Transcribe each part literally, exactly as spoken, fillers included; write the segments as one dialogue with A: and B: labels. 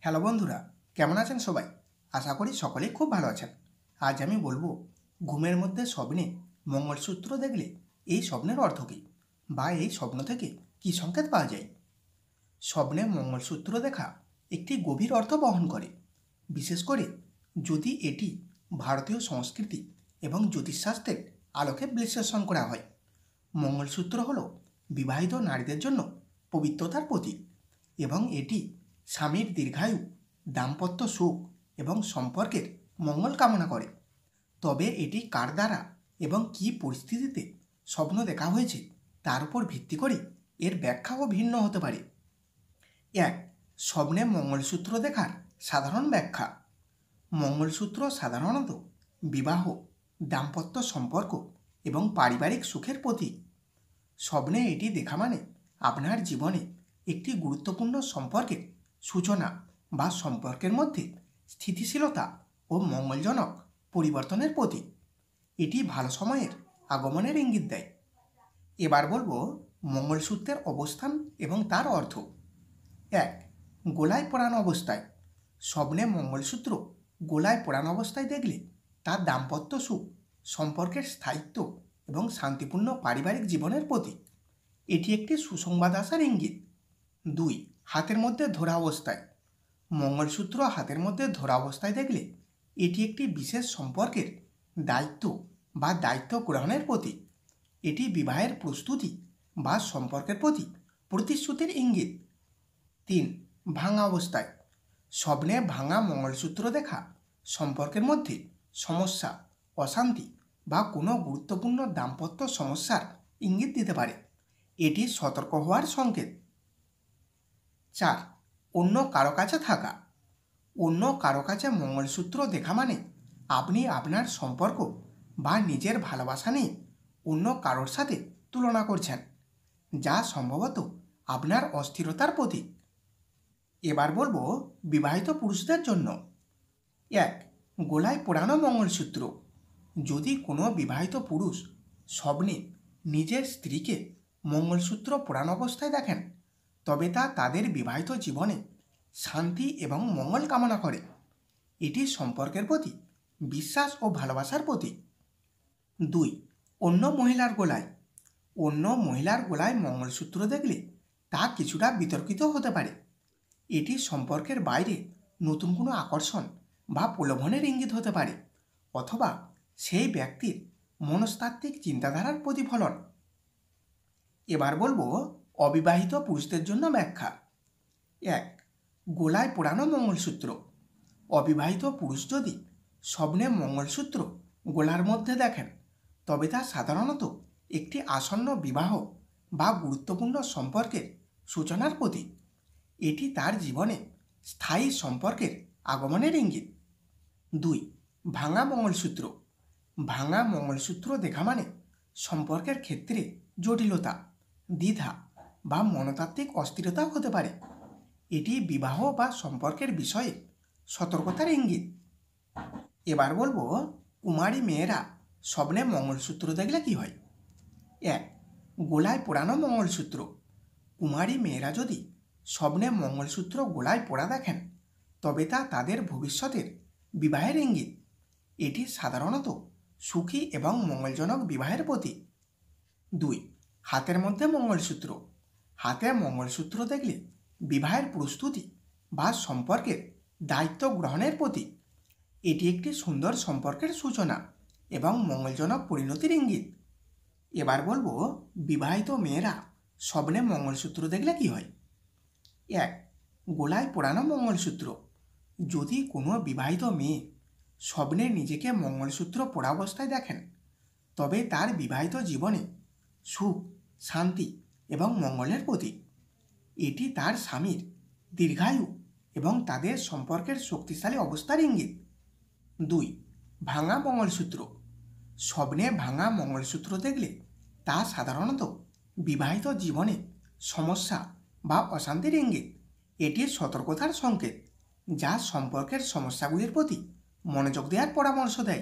A: Hello বন্ধুরা, কেমন আছেন সবাই? আশা করি সকলেই খুব ভালো আছেন। আজ আমি বলবো ঘুমের মধ্যে স্বপ্নে মঙ্গলসূত্র দেখলে এই স্বপ্নের অর্থ কী, বা এই স্বপ্ন থেকে কী সংকেত পাওয়া যায়। স্বপ্নে মঙ্গলসূত্র দেখা একটি গভীর অর্থ বহন করে, বিশেষ করে যদি এটি ভারতীয় সংস্কৃতি এবং জ্যোতিষশাস্ত্রের আলোকে বিশ্লেষণ করা হয়। মঙ্গলসূত্র হল বিবাহিত নারীদের জন্য পবিত্রতার প্রতীক এবং এটি স্বামীর দীর্ঘায়ু, দাম্পত্য সুখ এবং সম্পর্কের মঙ্গল কামনা করে। তবে এটি কার দ্বারা এবং কী পরিস্থিতিতে স্বপ্ন দেখা হয়েছে তার উপর ভিত্তি করে এর ব্যাখ্যাও ভিন্ন হতে পারে। এক, স্বপ্নে মঙ্গলসূত্র দেখার সাধারণ ব্যাখ্যা। মঙ্গলসূত্র সাধারণত বিবাহ, দাম্পত্য সম্পর্ক এবং পারিবারিক সুখের প্রতীক। স্বপ্নে এটি দেখা মানে আপনার জীবনে একটি গুরুত্বপূর্ণ সম্পর্কের সূচনা বা সম্পর্কের মধ্যে স্থিতিশীলতা ও মঙ্গলজনক পরিবর্তনের প্রতীক। এটি ভালো সময়ের আগমনের ইঙ্গিত দেয়। এবার বলবো মঙ্গলসূত্রের অবস্থান এবং তার অর্থ। এক, গোলায় পড়ানো অবস্থায়। স্বপ্নে মঙ্গলসূত্র গোলায় পড়ানো অবস্থায় দেখলে তার দাম্পত্য সুখ, সম্পর্কের স্থায়িত্ব এবং শান্তিপূর্ণ পারিবারিক জীবনের প্রতীক। এটি একটি সুসংবাদ আসার ইঙ্গিত। দুই, হাতের মধ্যে ধরা অবস্থায়। মঙ্গলসূত্র হাতের মধ্যে ধরা অবস্থায় দেখলে এটি একটি বিশেষ সম্পর্কের দায়িত্ব বা দায়িত্ব গ্রহণের প্রতীক। এটি বিবাহের প্রস্তুতি বা সম্পর্কের প্রতি প্রতিশ্রুতির ইঙ্গিত। তিন, ভাঙা অবস্থায়। স্বপ্নে ভাঙা মঙ্গলসূত্র দেখা সম্পর্কের মধ্যে সমস্যা, অশান্তি বা কোনো গুরুত্বপূর্ণ দাম্পত্য সমস্যার ইঙ্গিত দিতে পারে। এটি সতর্ক হওয়ার সংকেত। চার, অন্য কারো কাছে থাকা। অন্য কারো কাছে মঙ্গলসূত্র দেখা মানে আপনি আপনার সম্পর্ক বা নিজের ভালোবাসা নিয়ে অন্য কারোর সাথে তুলনা করছেন, যা সম্ভবত আপনার অস্থিরতার প্রতীক। এবার বলবো বিবাহিত পুরুষদের জন্য। এক, গলায় পরানো মঙ্গলসূত্র। যদি কোনো বিবাহিত পুরুষ স্বপ্নে নিজের স্ত্রীকে মঙ্গলসূত্র পরানো অবস্থায় দেখেন, তবে তা তাদের বিবাহিত জীবনে শান্তি এবং মঙ্গল কামনা করে। এটি সম্পর্কের প্রতি বিশ্বাস ও ভালোবাসার প্রতীক। দুই, অন্য মহিলার গলায়। অন্য মহিলার গলায় মঙ্গলসূত্র দেখলে তা কিছুটা বিতর্কিত হতে পারে। এটি সম্পর্কের বাইরে নতুন কোনো আকর্ষণ বা প্রলোভনের ইঙ্গিত হতে পারে, অথবা সেই ব্যক্তির মনস্তাত্ত্বিক চিন্তাধারার প্রতিফলন। এবার বলবো অবিবাহিত পুরুষদের জন্য ব্যাখ্যা। এক, গলায় পরানো মঙ্গলসূত্র। অবিবাহিত পুরুষ যদি স্বপ্নে মঙ্গলসূত্র গলার মধ্যে দেখেন, তবে তা সাধারণত একটি আসন্ন বিবাহ বা গুরুত্বপূর্ণ সম্পর্কের সূচনার প্রতীক। এটি তার জীবনে স্থায়ী সম্পর্কের আগমনের ইঙ্গিত। দুই, ভাঙা মঙ্গলসূত্র। ভাঙা মঙ্গলসূত্র দেখা মানে সম্পর্কের ক্ষেত্রে জটিলতা, দ্বিধা বা মনতাত্ত্বিক অস্থিরতা হতে পারে। এটি বিবাহ বা সম্পর্কের বিষয়ে সতর্কতার ইঙ্গিত। এবার বলবো কুমারী মেয়েরা স্বপ্নে মঙ্গলসূত্র দেখলে কি হয়। এক, গলায় পরানো মঙ্গলসূত্র। কুমারী মেয়েরা যদি স্বপ্নে মঙ্গলসূত্র গলায় পরা দেখেন, তবে তা তাদের ভবিষ্যতের বিবাহের ইঙ্গিত। এটি সাধারণত সুখী এবং মঙ্গলজনক বিবাহের প্রতীক। দুই, হাতের মধ্যে মঙ্গলসূত্র। হাতে মঙ্গলসূত্র দেখলে বিবাহের প্রস্তুতি বা সম্পর্কের দায়িত্ব গ্রহণের প্রতীক। এটি একটি সুন্দর সম্পর্কের সূচনা এবং মঙ্গলজনক পরিণতির ইঙ্গিত। এবার বলবো বিবাহিত মেয়েরা স্বপ্নে মঙ্গলসূত্র দেখলে কি হয়। এক, গলায় পরানো মঙ্গলসূত্র। যদি কোনো বিবাহিত মেয়ে স্বপ্নে নিজেকে মঙ্গলসূত্র পরা অবস্থায় দেখেন, তবে তার বিবাহিত জীবনে সুখ, শান্তি এবং মঙ্গলের প্রতীক। এটি তার স্বামীর দীর্ঘায়ু এবং তাদের সম্পর্কের শক্তিশালী অবস্থার ইঙ্গিত। দুই, ভাঙা মঙ্গলসূত্র। স্বপ্নে ভাঙা মঙ্গলসূত্র দেখলে তা সাধারণত বিবাহিত জীবনে সমস্যা বা অশান্তির ইঙ্গিত। এটি সতর্কতার সংকেত, যা সম্পর্কের সমস্যাগুলির প্রতি মনোযোগ দেওয়ার পরামর্শ দেয়।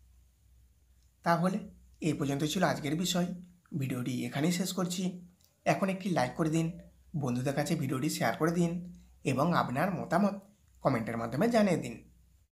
A: তাহলে এই পর্যন্ত ছিল আজকের বিষয়। ভিডিওটি এখানেই শেষ করছি। এখন একটি লাইক করে দিন, বন্ধুদের কাছে ভিডিওটি শেয়ার করে দিন এবং আপনার মতামত কমেন্টের মাধ্যমে জানিয়ে দিন।